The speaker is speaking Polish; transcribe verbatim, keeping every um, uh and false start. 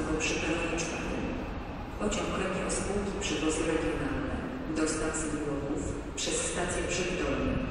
Stankowo przy peronie czwartym. Pociąg Regio Spółki Przewozy Regionalne do stacji Głogów przez stację Brzeg Dolny.